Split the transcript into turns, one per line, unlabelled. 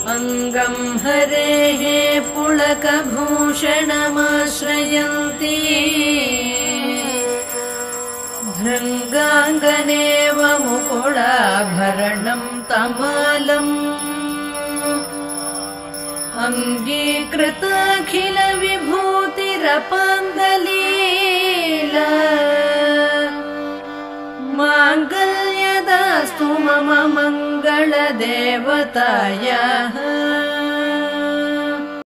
अङ्गं हरेः पुलकभूषणमाश्रयन्ती भृङ्गाङ्गनेव मुकुलाभरणं तमालम् अङ्गीकृताखिलविभूतिरपाङ्गलीला माङ्गल्यदास्तु मम मङ्गलदेवतायाः।